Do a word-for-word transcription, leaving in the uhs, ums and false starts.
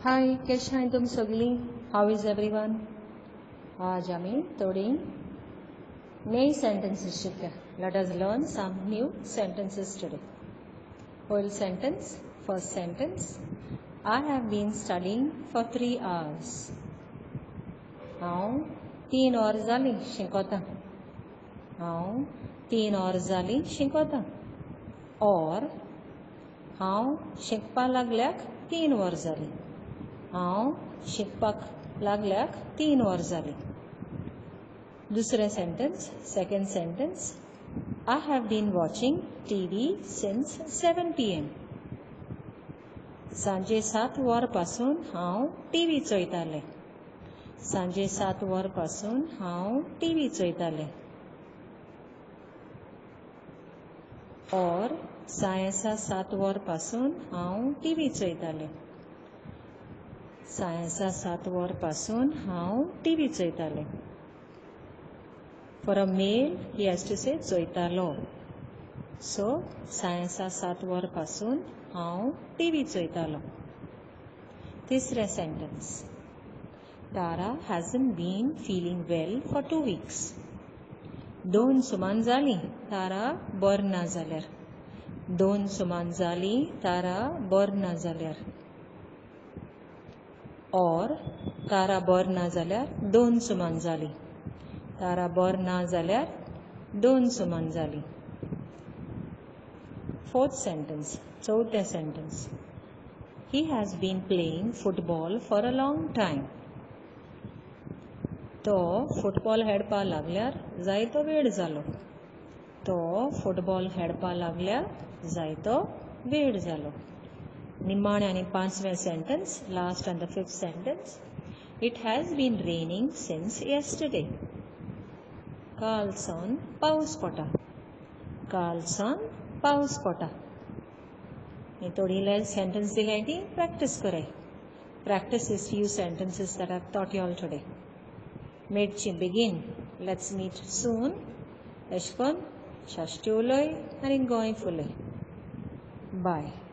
हाय, कशें आहाय तुम सगळीं? How is everyone? आज आमी थोडी नई sentences शिकया. Let us learn some new sentences today. Whole sentence. First sentence. I have been studying for three hours. हांव तीन वर जालीं शिकोता. हांव तीन वर जालीं शिकोता. Or हांव शिकपा लागल्याक तीन वर जालीं. हांव शिकपाक लागल्याक तीन वर जालीं. दुसरें sentence. Second sentence. I have been watching T V since seven p m सांजे सात वर पासून हांव टीव्ही चोयतालें. सांजे सात वर पासून हांव टीव्ही चोयतालें. और सायंसा सात वर पासून हांव टीव्ही चोयतालें. सायंसा सात वर पासून हांव टीव्ही चोयतालें. For a male, he has to say चोयतालो. So, सायंसा सात वर पासून हांव टीव्ही चोयतालो. तिसरें sentence. Tara hasn't been feeling well for two weeks. दोन सुमान जालीं तारा बर ना जाल्यार. दोन सुमान जालीं तारा बर ना जाल्यार. और तारा बर ना जाल्यार दोन सुमान जालीं. तारा बर ना जाल्यार दोन सुमान जालीं. Fourth sentence. चौथे sentence. He has been playing football for a long time. तो फुटबॉल खेळपा लागल्यार जायतो वेळ जालो. तो फुटबॉल खेळपा लागल्यार जायतो वेळ जालो. निमाणे आनी पांचवें sentence. Last and the fifth sentence. It has been raining since yesterday. काल सावन पावस पडटा. काल सावन पावस पडटा. हे थोडी सेंटेंस दिल्याय ती प्रॅक्टिस कराय. Practice these few sentences that I've taught you all today. Meetchi begin. Let's meet soon. Eshkon, shashti ulay, and in going fully. Bye.